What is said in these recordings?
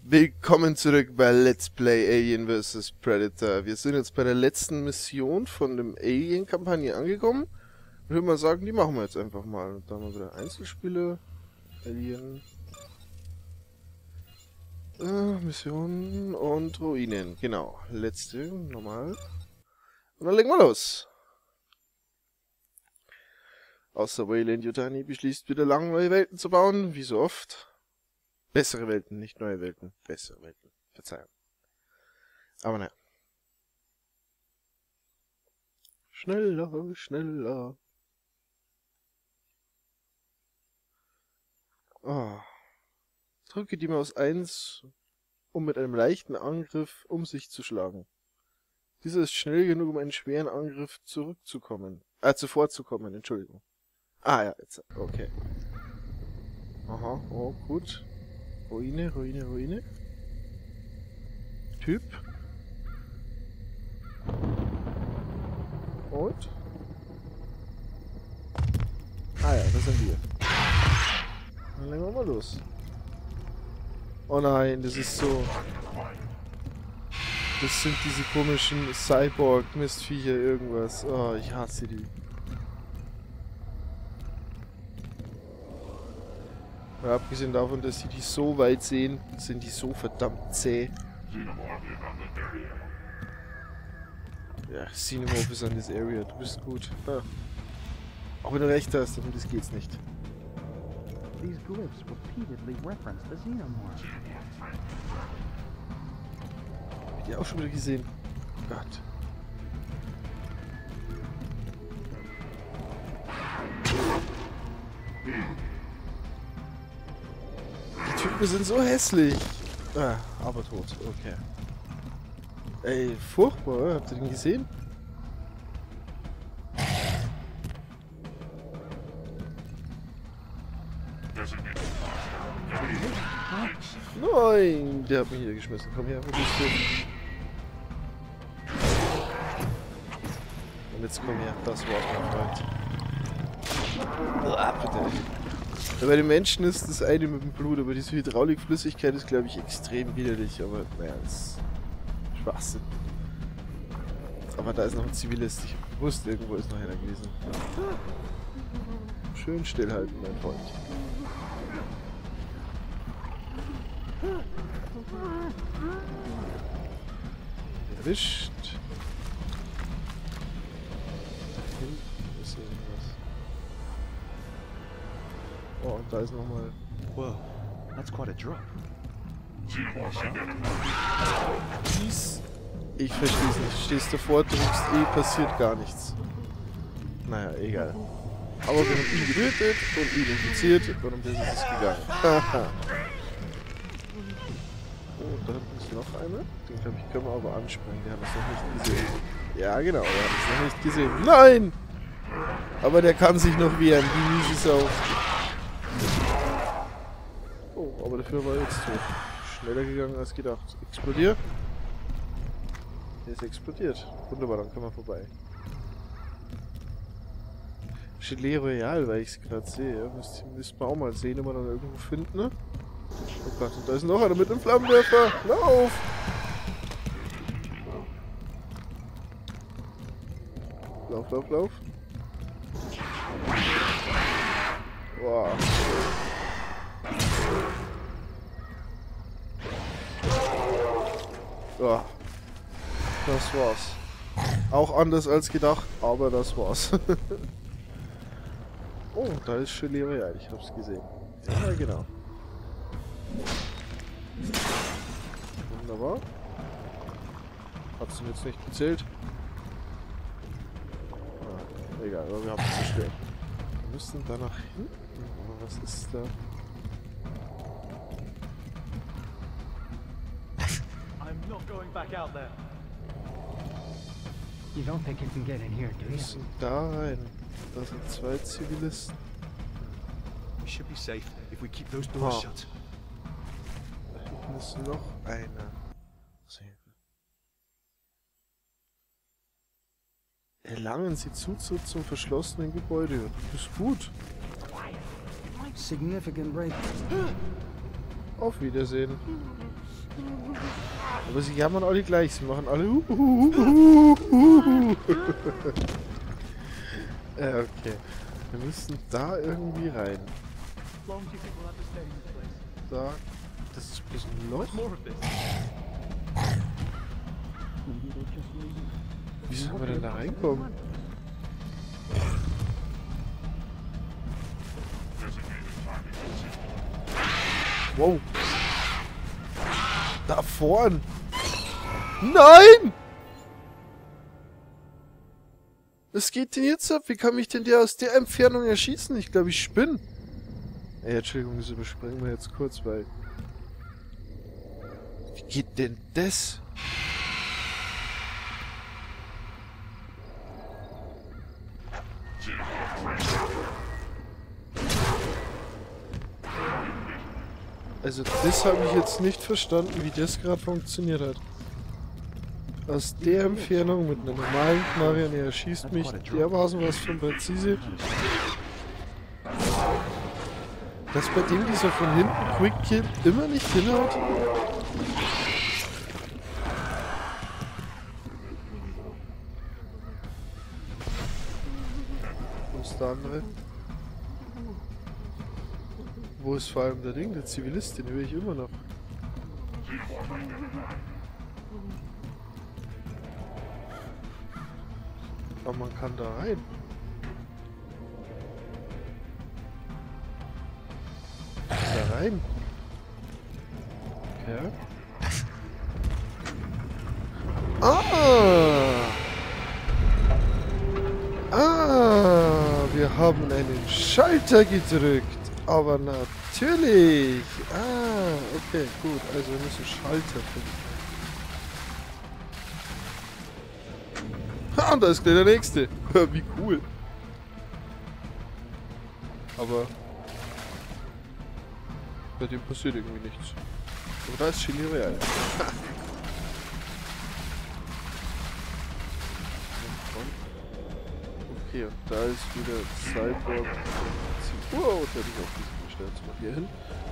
Willkommen zurück bei Let's Play Alien vs Predator. Wir sind jetzt bei der letzten Mission von dem Alien-Kampagne angekommen. Ich würde mal sagen, die machen wir jetzt einfach mal. Und dann haben wir wieder Einzelspiele. Alien. Missionen und Ruinen. Genau. Letzte, normal. Und dann legen wir los. Außer Weyland Yutani beschließt wieder lange neue Welten zu bauen, wie so oft. Bessere Welten, nicht neue Welten. Bessere Welten. Verzeihung. Aber naja. Schneller, schneller. Oh. Drücke die Maus 1, um mit einem leichten Angriff um sich zu schlagen. Dieser ist schnell genug, um einen schweren Angriff zuvorzukommen, Entschuldigung. Ah ja, jetzt. Okay. Aha, oh, gut. Ruine, Ruine, Ruine. Typ. Und? Ah ja, das sind wir. Dann legen wir mal los. Oh nein, das ist so... Das sind diese komischen Cyborg-Mistviecher irgendwas. Oh, ich hasse die. Ja, abgesehen davon, dass sie die so weit sehen, sind die so verdammt zäh. Ja, Xenomorph ist an this area, du bist gut. Ja. Auch wenn du recht hast, aber das geht's nicht. These glyphs repeatedly reference the Xenomorph. Hab ich die auch schon wieder gesehen? Oh Gott. Die Typen sind so hässlich. Ah, aber tot, okay. Ey, furchtbar, oder? Habt ihr den gesehen? Nein, der hat mich hier geschmissen. Komm her, wo bist du? Und jetzt komm her, das war's, mein Freund. Ah, bitte. Ja, bei den Menschen ist das eine mit dem Blut, aber diese Hydraulikflüssigkeit ist, glaube ich, extrem widerlich. Aber naja, das ist Schwachsinn. Aber da ist noch ein Zivilist. Ich wusste, irgendwo ist noch einer gewesen. Schön stillhalten, mein Freund. Erwischt. Da hinten ist irgendwas. Oh, und da ist nochmal. Whoa, that's quite a drop. Dies. Ich verstehe es nicht. Stehst davor, drückst passiert gar nichts. Naja, egal. Aber wir haben ihn getötet und ihn infiziert und um das ist es gegangen. Haha. Oh, da hinten ist noch einer. Den glaube ich können wir aber anspringen. Der hat es noch nicht gesehen. Ja, genau, der hat es noch nicht gesehen. Nein! Aber der kann sich noch wehren. Die miese Sau. Oh, aber dafür war er jetzt tot. Schneller gegangen als gedacht. Explodiert. Der ist explodiert. Wunderbar, dann können wir vorbei. Chalet Royal, weil ich es gerade sehe. Ja. Müsst man auch mal sehen, ob wir dann irgendwo finden, ne? Oh Gott, und da ist noch einer mit einem Flammenwerfer. Lauf! Lauf, lauf, lauf. Wow. Ja. Das war's. Auch anders als gedacht, aber das war's. Oh, da ist Chalet Royal, ich hab's gesehen. Ja, genau. Wunderbar. Hat's denn jetzt nicht gezählt? Ah, egal, aber wir haben es zerstört. Wir müssen da nach hinten. Aber was ist da? I'm not going back out there. You don't think you can get in here, do Wir you? müssen da rein. Da sind zwei Zivilisten. We should be safe if we keep those doors Wow. shut. Da hinten ist noch einer. Erlangen Sie Zutritt zum verschlossenen Gebäude. Das ist gut. Significant break. Auf Wiedersehen. Aber sie jammern alle gleich, sie machen alle okay. Wir müssen da irgendwie rein. Da. Das ist bloß ein Loch. Wie sollen wir denn da reinkommen? Wow. Da vorn. Nein! Was geht denn jetzt ab? Wie kann mich denn der aus der Entfernung erschießen? Ich glaube, ich spinne. Ey, Entschuldigung, das überspringen wir jetzt kurz, weil... Wie geht denn das? Also das habe ich jetzt nicht verstanden, wie das gerade funktioniert hat. Aus der Entfernung mit einer normalen Knarre und er schießt mich dermaßen was von präzise. Dass bei dem dieser von hinten Quick Kill immer nicht hinhaut. Wo ist der andere? Wo ist vor allem der Ding, der Zivilist, den höre ich immer noch. Aber man kann da rein. Da rein. Okay. Wir haben einen Schalter gedrückt. Aber natürlich. Okay, gut. Also wir müssen Schalter finden. Und da ist gleich der nächste. Wie cool. Aber bei dem passiert irgendwie nichts. Aber da ist Chili Real. Okay, und da ist wieder Cyborg. Wow, da hätte ich auch diesen gestellt. Jetzt mal hier hin.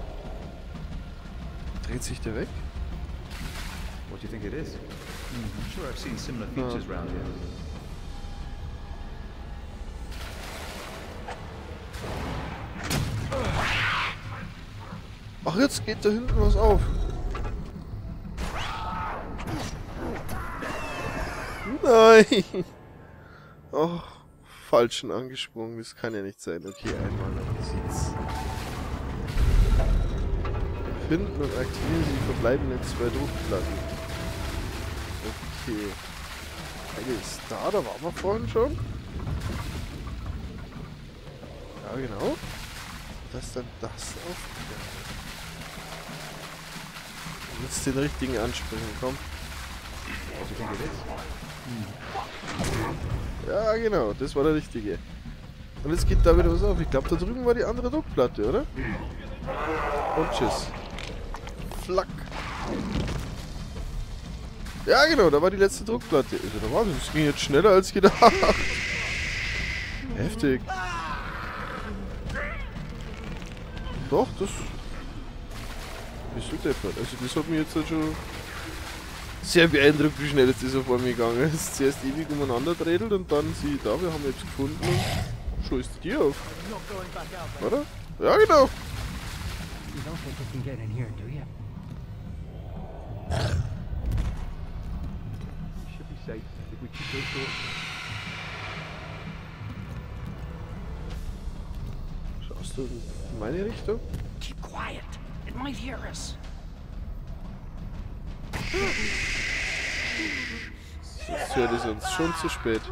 Dreht sich der weg? What do you think it is? I'm sure I've seen similar features around here. Ach, jetzt geht da hinten was auf. Nein! Oh, falschen angesprungen. Das kann ja nicht sein. Okay, einmal dann sieht's. Finden und aktivieren Sie die verbleibenden 2 Druckplatten. Okay. Eine ist da, da waren wir vorhin schon. Ja, genau. Dass dann das aufgegangen. Jetzt den richtigen ansprechen, komm. Ja, genau, das war der richtige. Und jetzt geht da wieder was auf. Ich glaube, da drüben war die andere Druckplatte, oder? Und tschüss. Flack. Ja, genau, da war die letzte Druckplatte. Also, da war das ging jetzt schneller als gedacht. Heftig. Doch, das... Wieso deppert? Also das hat mich jetzt halt schon sehr beeindruckt, wie schnell ist das so vor mir gegangen. Es ist zuerst ewig umeinander dreht und dann sieh da, wir haben jetzt gefunden und schon ist die Tür auf. Oder? Ja, genau. You don't think we can get in here, do you? We should be safe if we keep those doors. Schaust du in meine Richtung? Keep quiet. It might hear us. Jetzt hört es uns schon zu spät.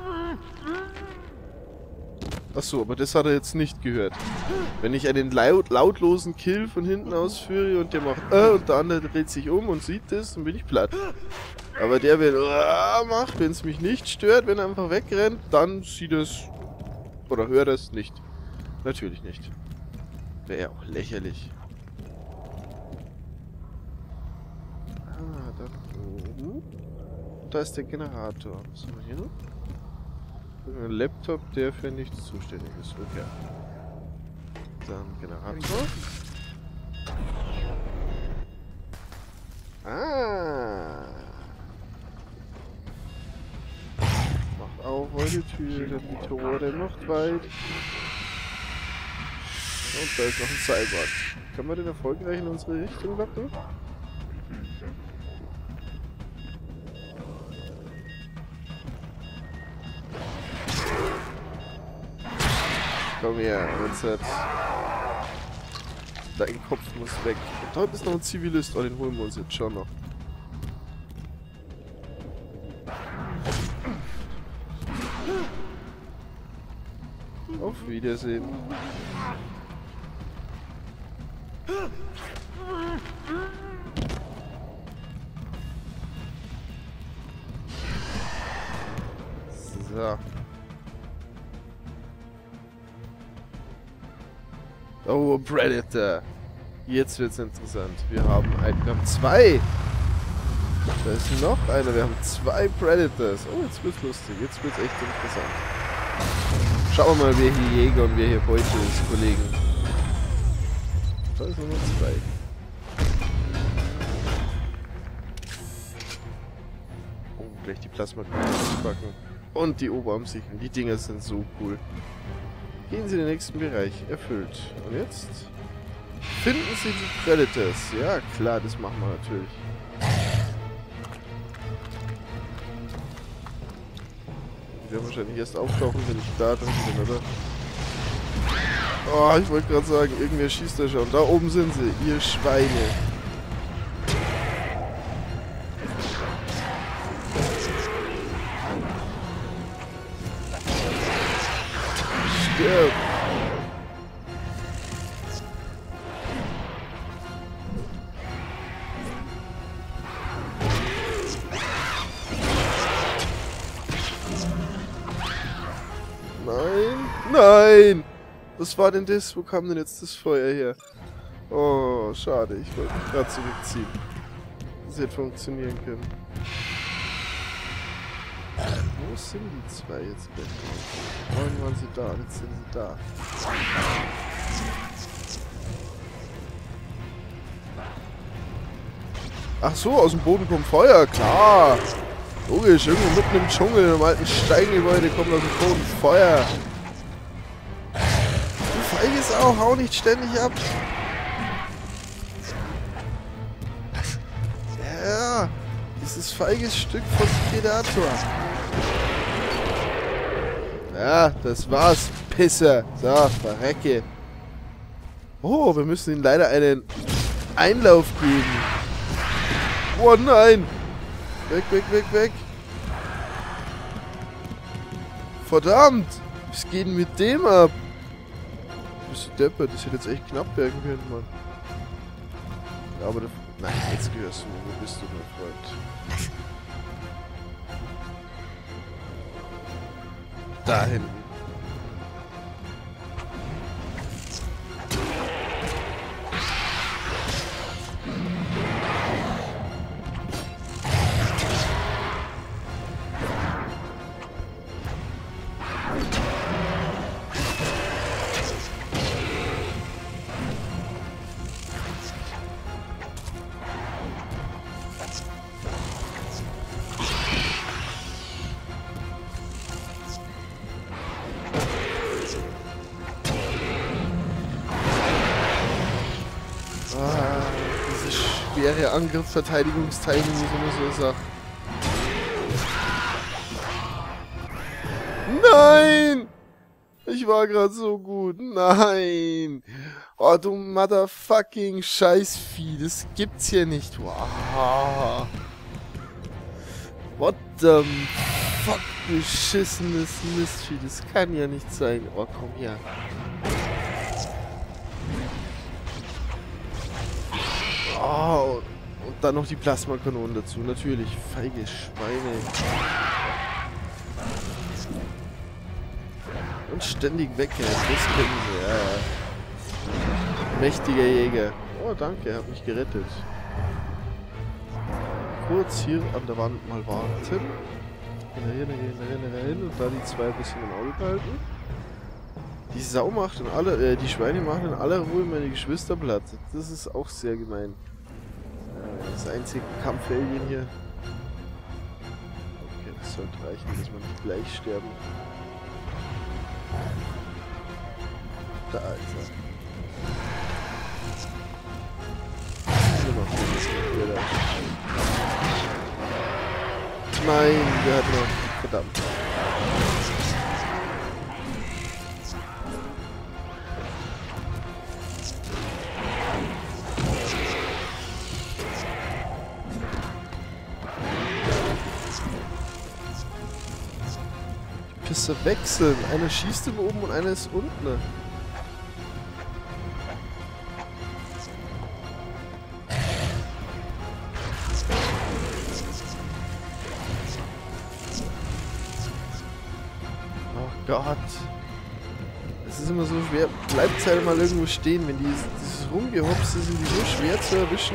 Achso, aber das hat er jetzt nicht gehört. Wenn ich einen lautlosen Kill von hinten ausführe und der macht und der andere dreht sich um und sieht das, dann bin ich platt. Aber der, wenn macht, wenn es mich nicht stört, wenn er einfach wegrennt, dann sieht es oder hört es nicht. Natürlich nicht. Wäre ja auch lächerlich. Da oben. Da ist der Generator. Was haben wir hier noch? Ein Laptop, der für nichts zuständig ist. Okay. Dann Generator. auch eure Tür, denn die Tore noch weit. Und da ist noch ein Cyborg. Kann man den erfolgreich in unsere Richtung locken? Komm her, jetzt hat... Dein Kopf muss weg. Und dort ist noch ein Zivilist. Oh, den holen wir uns jetzt schon noch. Auf Wiedersehen. So. Oh, Predator. Jetzt wird's interessant. Wir haben zwei. Da ist noch einer. Wir haben zwei Predators. Oh, jetzt wird's lustig. Jetzt wird's echt interessant. Schauen wir mal, wer hier Jäger und wer hier Beute ist, Kollegen. Da sind nur zwei. Oh, gleich die Plasmakanonen packen. Und die Oberarmsicherung. Die Dinger sind so cool. Gehen Sie in den nächsten Bereich. Erfüllt. Und jetzt? Finden Sie die Predators. Ja, klar, das machen wir natürlich. Die werden wahrscheinlich erst auftauchen, wenn ich da drin bin, oder? Oh, ich wollte gerade sagen, irgendwer schießt da schon. Da oben sind sie, ihr Schweine. Stirb! Nein! Nein! Was war denn das? Wo kam denn jetzt das Feuer her? Oh, schade. Ich wollte mich gerade zurückziehen. Das hätte funktionieren können. Wo sind die zwei jetzt weg? Vorhin waren sie da, jetzt sind sie da. Ach so, aus dem Boden kommt Feuer, klar. Logisch, irgendwo mitten im Dschungel, im alten Steingebäude kommt aus dem Boden Feuer. Du feiges auch, hau nicht ständig ab. Ja, dieses feiges Stück von Predator. Ja, das war's, Pisser. So, verrecke. Oh, wir müssen ihm leider einen Einlauf geben. Oh nein! Weg, weg, weg, weg! Verdammt! Was geht denn mit dem ab? Bist du deppert? Das hätte jetzt echt knapp werden können, Mann. Ja, aber der... Nein, jetzt gehörst du. Wo bist du, mein Freund? Da hinten. Schwere Angriff, Verteidigungstiming, wie so eine Sache. Nein! Ich war gerade so gut. Nein! Oh, du motherfucking Scheißvieh. Das gibt's hier nicht. Wow. What the fuck, beschissenes Mistvieh. Das kann ja nicht sein. Oh, komm her. Oh, und dann noch die Plasmakanonen dazu. Natürlich, feige Schweine. Und ständig weg, ey. Das kennen wir, ja. Mächtiger Jäger. Oh, danke, er hat mich gerettet. Kurz hier an der Wand mal warten. Hin und da die zwei ein bisschen im Auge behalten. Die Sau macht in aller, die Schweine machen in aller Ruhe meine Geschwister platt. Das ist auch sehr gemein. Das einzige Kampf-Alien hier. Okay, das sollte reichen, dass wir nicht gleich sterben. Da ist er. Nein, der hat noch. Verdammt. Die Pisse wechseln. Einer schießt über oben und einer ist unten. Gott. Es ist immer so schwer. Bleibt halt mal irgendwo stehen, wenn dieses Rumgehopste sind die so schwer zu erwischen.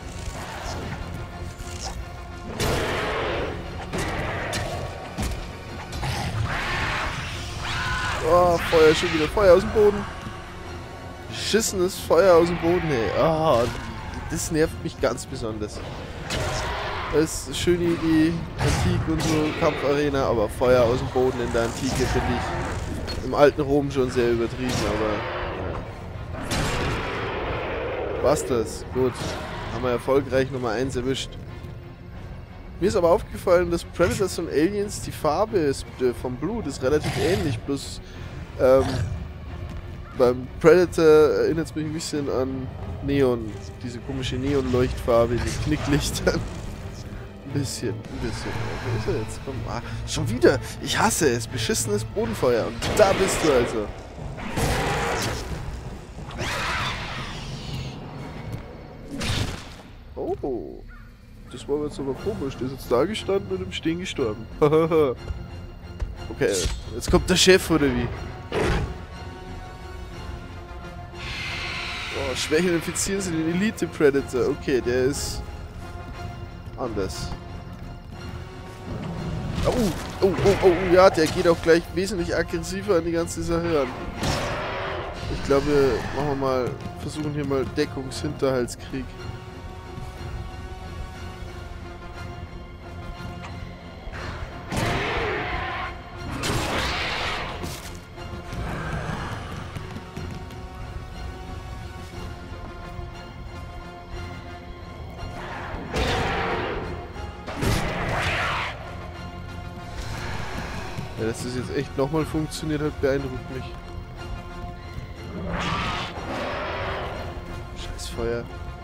Oh, Feuer, schon wieder Feuer aus dem Boden. Beschissenes Feuer aus dem Boden, hey. Oh, das nervt mich ganz besonders. Das ist eine schöne Idee, Antike und so, Kampfarena, aber Feuer aus dem Boden in der Antike finde ich im alten Rom schon sehr übertrieben, aber ja. Was das? Gut. Haben wir erfolgreich Nummer 1 erwischt. Mir ist aber aufgefallen, dass Predators und Aliens, die Farbe ist, vom Blut ist relativ ähnlich, bloß beim Predator erinnert es mich ein bisschen an Neon, diese komische Neonleuchtfarbe in den Knicklichtern. Ein bisschen. Wo ist er jetzt? Komm, schon wieder! Ich hasse es! Beschissenes Bodenfeuer. Und da bist du also. Oh. Das war jetzt aber komisch. Der ist jetzt da gestanden und im Stehen gestorben. Okay, jetzt kommt der Chef, oder wie? Oh, Schwächen infizieren sie den Elite Predator. Okay, der ist anders. Oh, ja, der geht auch gleich wesentlich aggressiver an die ganze Sache ran. Ich glaube, versuchen hier mal Deckungshinterhaltskrieg. Ja, dass das jetzt echt nochmal funktioniert hat, beeindruckt mich. Scheiß Feuer.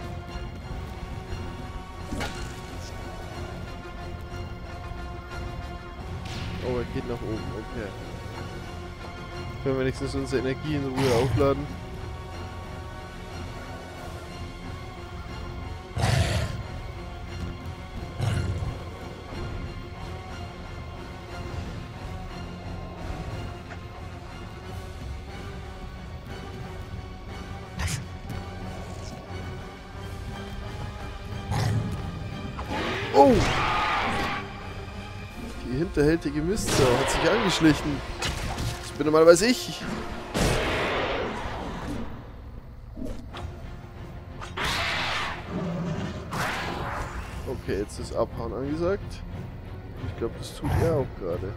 Oh, er geht nach oben, okay. Können wir wenigstens unsere Energie in Ruhe aufladen. Oh! Die hinterhältige Mistsau hat sich angeschlichen. Das bin normalerweise ich. Okay, jetzt ist Abhauen angesagt. Ich glaube, das tut er auch gerade.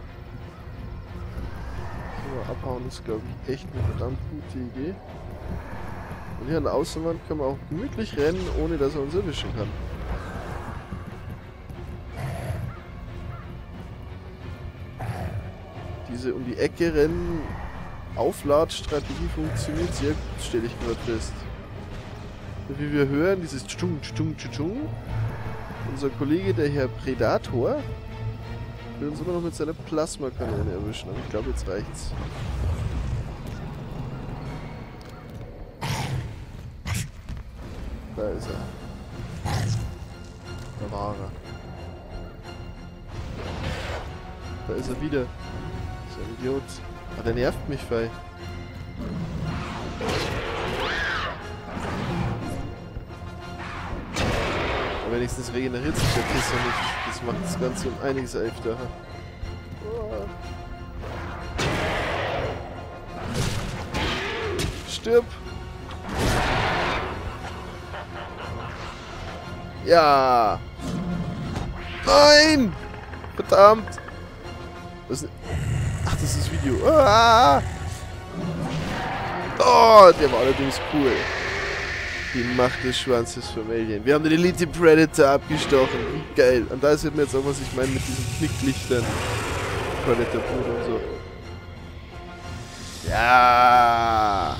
So, Abhauen ist, glaube ich, echt eine verdammt gute Idee. Und hier an der Außenwand können wir auch gemütlich rennen, ohne dass er uns erwischen kann. Diese um die Ecke rennen, Aufladstrategie funktioniert sehr gut, stelle ich gerade fest. Und wie wir hören, dieses Tschung, Tschung, Tschung. Unser Kollege, der Herr Predator, will uns immer noch mit seiner Plasmakanone erwischen, aber ich glaube, jetzt reicht's. Da ist er. Da war er. Da ist er wieder. So ein Idiot. Ah, der nervt mich, Fei. Aber wenigstens regeneriert sich der Pisser nicht. Das macht das Ganze um einiges einfacher. Oh. Stirb! Ja! Nein! Verdammt! Was? Ach, das ist das Video. Ah! Oh, der war allerdings cool. Die Macht des Schwanzes vom Alien. Wir haben den Elite Predator abgestochen. Wie geil. Und da sieht man jetzt auch, was ich meine mit diesen Knicklichtern. Predator Boot und so. Ja!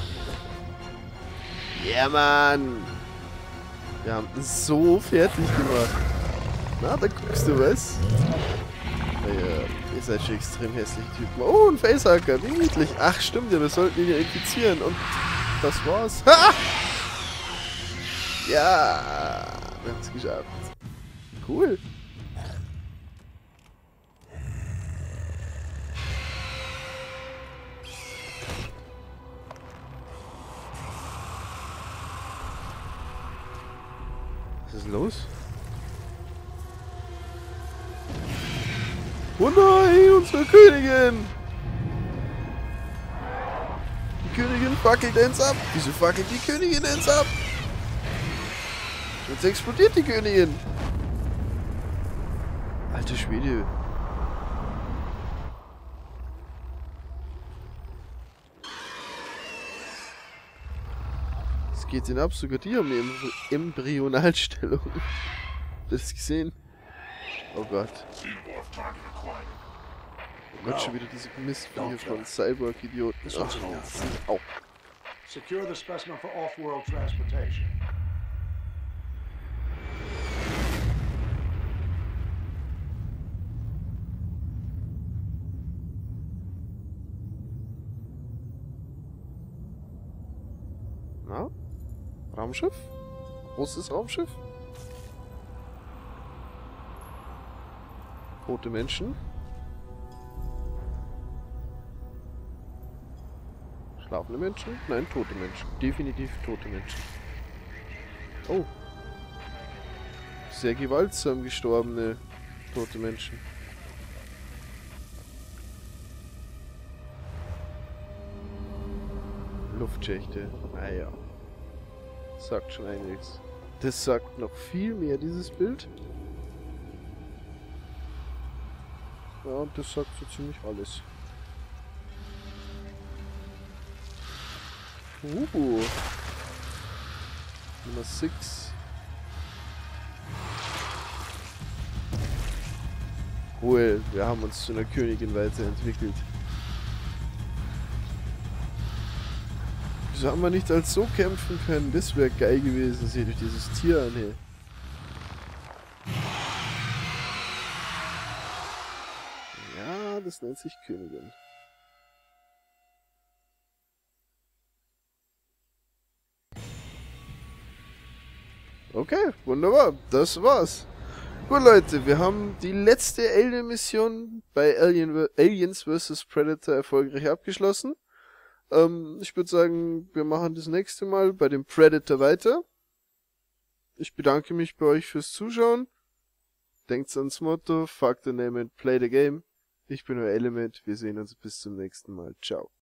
Ja, Mann! Wir haben es so fertig gemacht. Na, da guckst du was. Naja, ihr seid schon extrem hässliche Typen. Oh, ein Facehacker, wie niedlich. Ach, stimmt ja, wir sollten ihn ja infizieren. Und das war's. Ha! Ja, wir haben es geschafft. Cool. Was ist los? Oh nein, unsere Königin! Die Königin fackelt uns ab. Wieso fackelt die Königin uns ab? Jetzt explodiert die Königin. Alter Schwede. Es geht denn ab, sogar die haben eine Embryonalstellung. Das gesehen? Oh Gott. Oh Gott, schon wieder diese Mistfliege von Cyborg-Idioten. Ach, au. Secure the specimen for off-world transportation. Na? Raumschiff? Großes Raumschiff? Tote Menschen? Schlafende Menschen? Nein, tote Menschen. Definitiv tote Menschen. Oh. Sehr gewaltsam gestorbene tote Menschen. Luftschächte. Ah ja. Sagt schon einiges. Das sagt noch viel mehr, dieses Bild. Ja, und das sagt so ziemlich alles. Nummer 6. Cool, wir haben uns zu einer Königin weiterentwickelt. Wieso haben wir nicht als so kämpfen können? Das wäre geil gewesen. Seht euch dieses Tier an, hey. Ja, das nennt sich Königin. Okay, wunderbar. Das war's. Gut, Leute, wir haben die letzte Alien-Mission bei Aliens vs. Predator erfolgreich abgeschlossen. Ich würde sagen, wir machen das nächste Mal bei dem Predator weiter. Ich bedanke mich bei euch fürs Zuschauen. Denkt ans Motto, fuck the name and play the game. Ich bin euer Element, wir sehen uns bis zum nächsten Mal. Ciao.